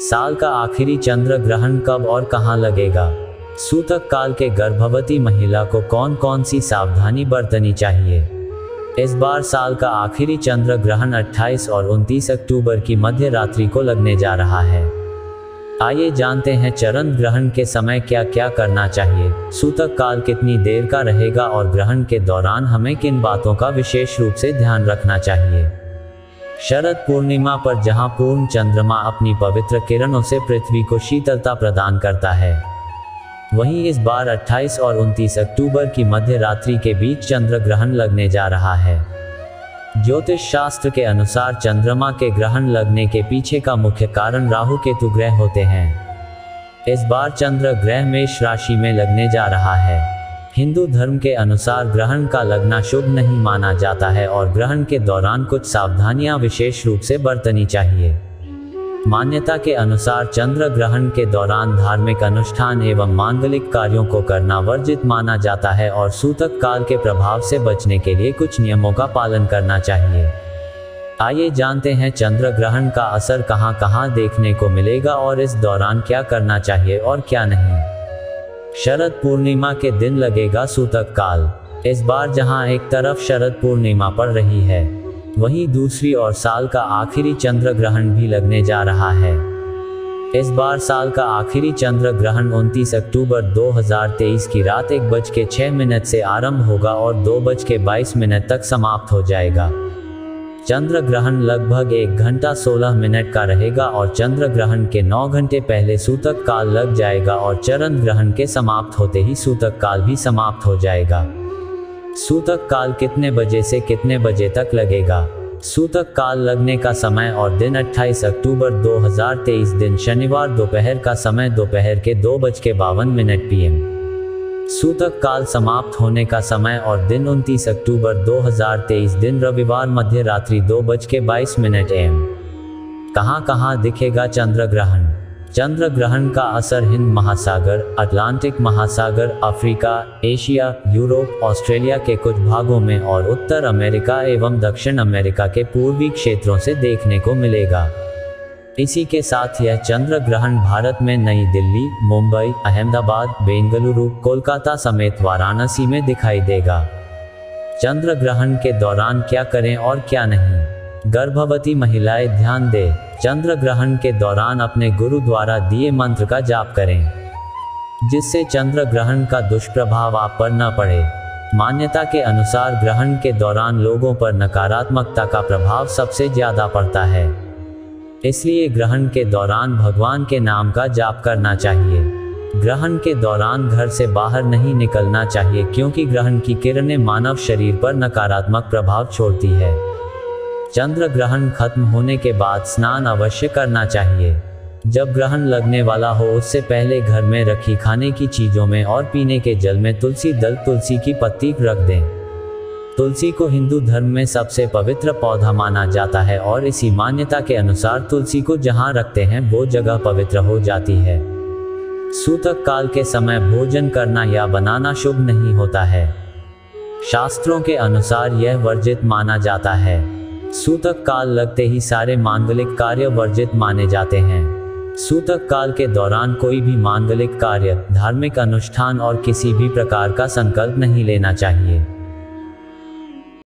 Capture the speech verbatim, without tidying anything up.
साल का आखिरी चंद्र ग्रहण कब और कहां लगेगा? सूतक काल के गर्भवती महिला को कौन कौन सी सावधानी बरतनी चाहिए? इस बार साल का आखिरी चंद्र ग्रहण अट्ठाईस और उनतीस अक्टूबर की मध्य रात्रि को लगने जा रहा है। आइए जानते हैं चंद्र ग्रहण के समय क्या क्या करना चाहिए, सूतक काल कितनी देर का रहेगा और ग्रहण के दौरान हमें किन बातों का विशेष रूप से ध्यान रखना चाहिए। शरद पूर्णिमा पर जहां पूर्ण चंद्रमा अपनी पवित्र किरणों से पृथ्वी को शीतलता प्रदान करता है, वहीं इस बार अट्ठाईस और उनतीस अक्टूबर की मध्य रात्रि के बीच चंद्र ग्रहण लगने जा रहा है। ज्योतिष शास्त्र के अनुसार चंद्रमा के ग्रहण लगने के पीछे का मुख्य कारण राहु केतु ग्रह होते हैं। इस बार चंद्र ग्रह मेष राशि में लगने जा रहा है। हिंदू धर्म के अनुसार ग्रहण का लगना शुभ नहीं माना जाता है और ग्रहण के दौरान कुछ सावधानियां विशेष रूप से बरतनी चाहिए। मान्यता के अनुसार चंद्र ग्रहण के दौरान धार्मिक अनुष्ठान एवं मांगलिक कार्यों को करना वर्जित माना जाता है और सूतक काल के प्रभाव से बचने के लिए कुछ नियमों का पालन करना चाहिए। आइए जानते हैं चंद्र ग्रहण का असर कहां कहां देखने को मिलेगा और इस दौरान क्या करना चाहिए और क्या नहीं। शरद पूर्णिमा के दिन लगेगा सूतक काल। इस बार जहां एक तरफ शरद पूर्णिमा पड़ रही है, वहीं दूसरी ओर साल का आखिरी चंद्र ग्रहण भी लगने जा रहा है। इस बार साल का आखिरी चंद्र ग्रहण उनतीस अक्टूबर दो हज़ार तेईस की रात एक बज के छह मिनट से आरंभ होगा और दो बज के बाईस मिनट तक समाप्त हो जाएगा। चंद्र ग्रहण लगभग एक घंटा सोलह मिनट का रहेगा और चंद्र ग्रहण के नौ घंटे पहले सूतक काल लग जाएगा और चंद्र ग्रहण के समाप्त होते ही सूतक काल भी समाप्त हो जाएगा। सूतक काल कितने बजे से कितने बजे तक लगेगा? सूतक काल लगने का समय और दिन अट्ठाईस अक्टूबर दो हज़ार तेईस दिन शनिवार दोपहर का समय दोपहर के दो बज के बावन मिनट पी एम। सूतक काल समाप्त होने का समय और दिन उनतीस अक्टूबर दो हज़ार तेईस दिन रविवार मध्य रात्रि दो बज के बाईस मिनट एम। कहां कहां दिखेगा चंद्र ग्रहण? चंद्र ग्रहण का असर हिंद महासागर, अटलांटिक महासागर, अफ्रीका, एशिया, यूरोप, ऑस्ट्रेलिया के कुछ भागों में और उत्तर अमेरिका एवं दक्षिण अमेरिका के पूर्वी क्षेत्रों से देखने को मिलेगा। इसी के साथ यह चंद्र ग्रहण भारत में नई दिल्ली, मुंबई, अहमदाबाद, बेंगलुरु, कोलकाता समेत वाराणसी में दिखाई देगा। चंद्र ग्रहण के दौरान क्या करें और क्या नहीं? गर्भवती महिलाएं ध्यान दें, चंद्र ग्रहण के दौरान अपने गुरु द्वारा दिए मंत्र का जाप करें, जिससे चंद्र ग्रहण का दुष्प्रभाव आप पर न पड़े। मान्यता के अनुसार ग्रहण के दौरान लोगों पर नकारात्मकता का प्रभाव सबसे ज्यादा पड़ता है, इसलिए ग्रहण के दौरान भगवान के नाम का जाप करना चाहिए। ग्रहण के दौरान घर से बाहर नहीं निकलना चाहिए क्योंकि ग्रहण की किरणें मानव शरीर पर नकारात्मक प्रभाव छोड़ती है। चंद्र ग्रहण खत्म होने के बाद स्नान अवश्य करना चाहिए। जब ग्रहण लगने वाला हो उससे पहले घर में रखी खाने की चीजों में और पीने के जल में तुलसी दल, तुलसी की पत्ती रख दें। तुलसी को हिंदू धर्म में सबसे पवित्र पौधा माना जाता है और इसी मान्यता के अनुसार तुलसी को जहां रखते हैं वो जगह पवित्र हो जाती है। सूतक काल के समय भोजन करना या बनाना शुभ नहीं होता है। शास्त्रों के अनुसार यह वर्जित माना जाता है। सूतक काल लगते ही सारे मांगलिक कार्य वर्जित माने जाते हैं। सूतक काल के दौरान कोई भी मांगलिक कार्य, धार्मिक अनुष्ठान और किसी भी प्रकार का संकल्प नहीं लेना चाहिए।